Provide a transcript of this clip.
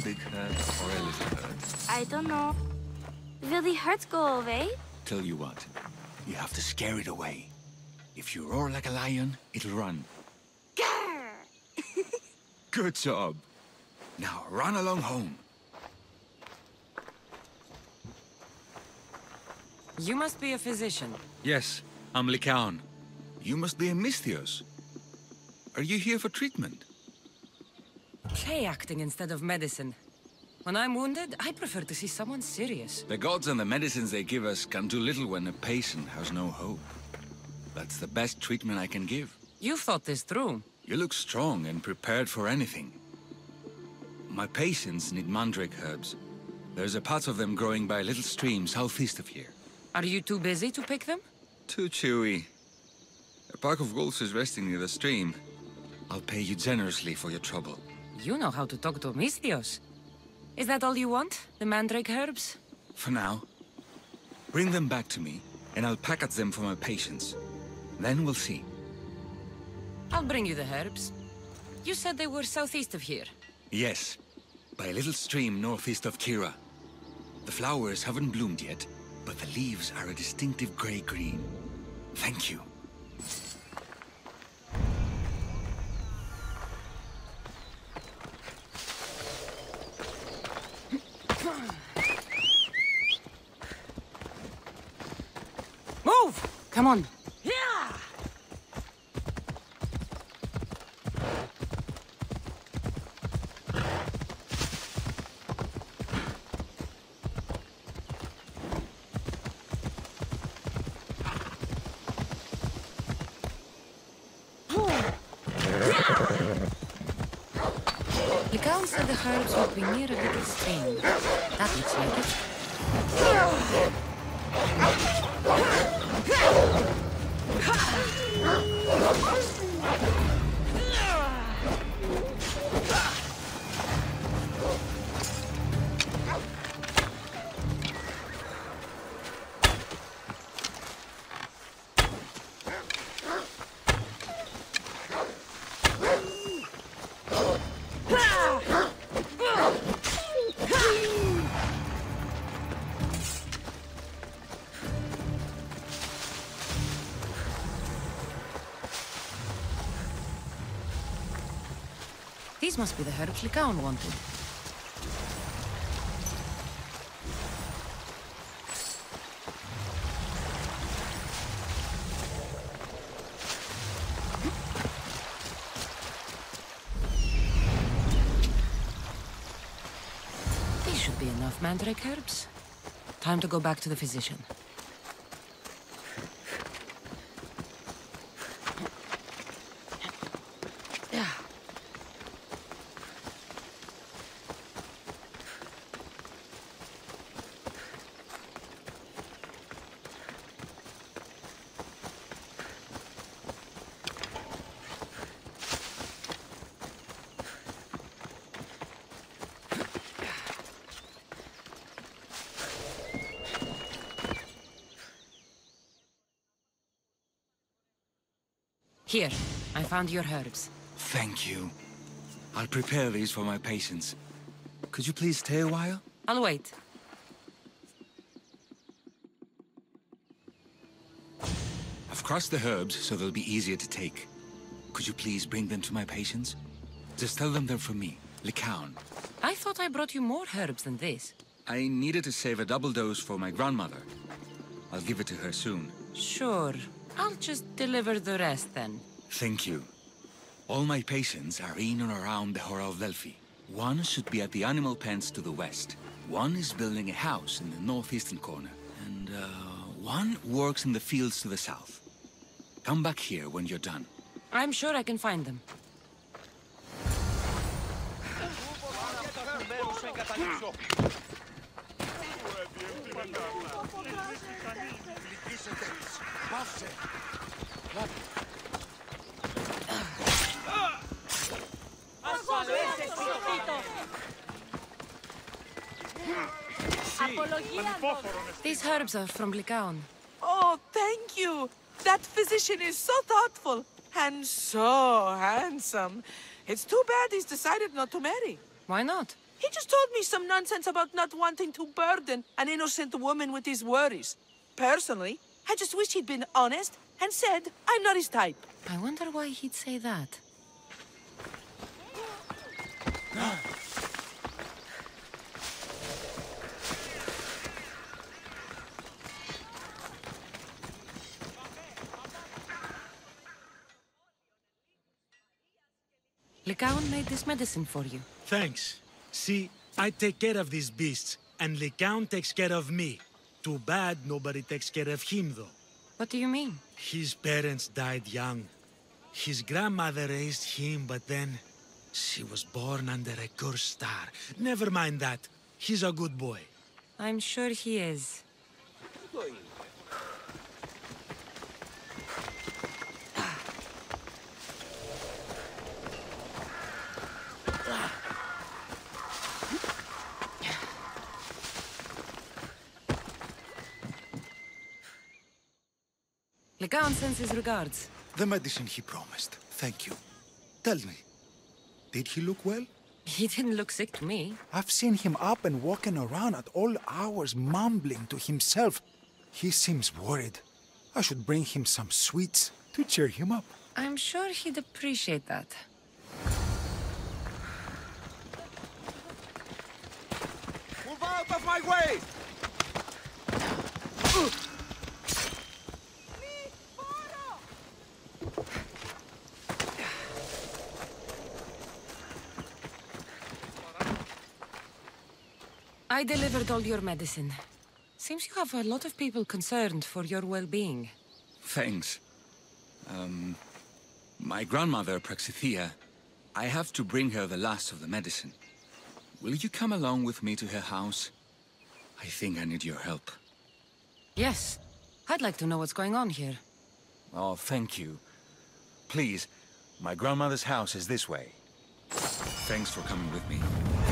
big hurt or a little hurt? I don't know. Will the hurt go away? Tell you what, you have to scare it away. If you roar like a lion, it'll run. Grr! Good job. Now run along home. You must be a physician. Yes, I'm Lycaon. You must be a Misthios. Are you here for treatment? Play acting instead of medicine. When I'm wounded, I prefer to see someone serious. The gods and the medicines they give us can do little when a patient has no hope. That's the best treatment I can give. You've thought this through. You look strong and prepared for anything. My patients need mandrake herbs. There's a patch of them growing by a little stream southeast of here. Are you too busy to pick them? Too chewy. A pack of wolves is resting near the stream. I'll pay you generously for your trouble. You know how to talk to Misthios. Is that all you want? The mandrake herbs? For now. Bring them back to me, and I'll package them for my patients. Then we'll see. I'll bring you the herbs. You said they were southeast of here. Yes, by a little stream northeast of Kira. The flowers haven't bloomed yet, but the leaves are a distinctive gray-green. Thank you. Move! Come on. Lycaon said the herbs would be near a little stream. That looks like it. These must be the herbs Lycaon wanted. These should be enough mandrake herbs. Time to go back to the physician. Here, I found your herbs. Thank you. I'll prepare these for my patients. Could you please stay a while? I'll wait. I've crushed the herbs so they'll be easier to take. Could you please bring them to my patients? Just tell them they're from me, Lycaon. I thought I brought you more herbs than this. I needed to save a double dose for my grandmother. I'll give it to her soon. Sure. I'll just deliver the rest then. Thank you. All my patients are in and around the Hora of Delphi. One should be at the animal pens to the west. One is building a house in the northeastern corner. And, one works in the fields to the south. Come back here when you're done. I'm sure I can find them. These herbs are from Lycaon. Oh, thank you. That physician is so thoughtful and so handsome. It's too bad he's decided not to marry. Why not? He just told me some nonsense about not wanting to burden an innocent woman with his worries. Personally, I just wish he'd been honest and said I'm not his type. I wonder why he'd say that. Lycaon made this medicine for you. Thanks. See, I take care of these beasts, and Lycaon takes care of me. Too bad nobody takes care of him, though. What do you mean? His parents died young. His grandmother raised him, but then she was born under a cursed star. Never mind that. He's a good boy. I'm sure he is. Lycaon sends his regards. The medicine he promised. Thank you. Tell me, did he look well? He didn't look sick to me. I've seen him up and walking around at all hours, mumbling to himself. He seems worried. I should bring him some sweets to cheer him up. I'm sure he'd appreciate that. Move out of my way! I delivered all your medicine. Seems you have a lot of people concerned for your well-being. Thanks. My grandmother, Praxithea, I have to bring her the last of the medicine. Will you come along with me to her house? I think I need your help. Yes. I'd like to know what's going on here. Oh, thank you. Please, my grandmother's house is this way. Thanks for coming with me.